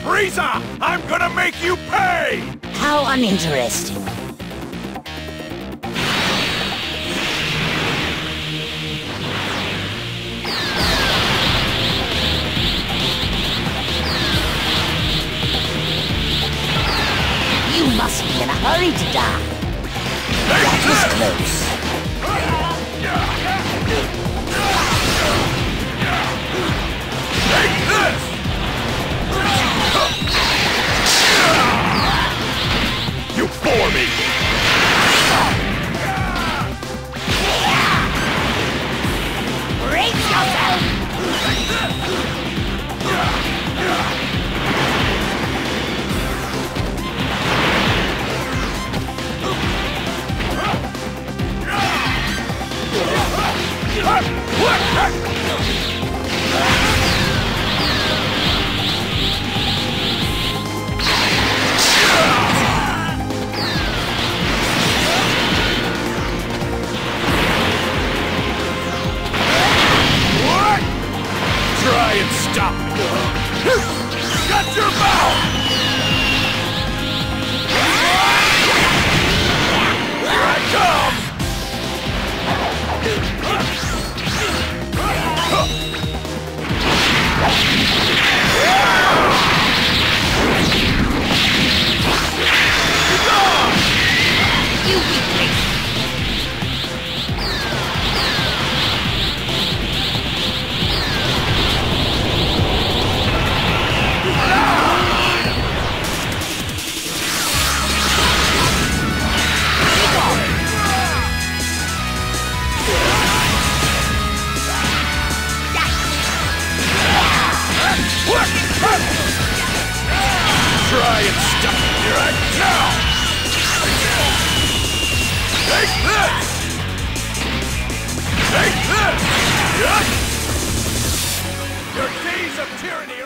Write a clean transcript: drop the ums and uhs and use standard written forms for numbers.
Frieza! I'm gonna make you pay! How uninteresting. You must be in a hurry to die. That was close. Take this! You bore me! Brace yourself! Try and stop me! Shut your mouth! Here I come! You weakling! Try and stop me! Here I come! Take this! Take this! Yes! Your days of tyranny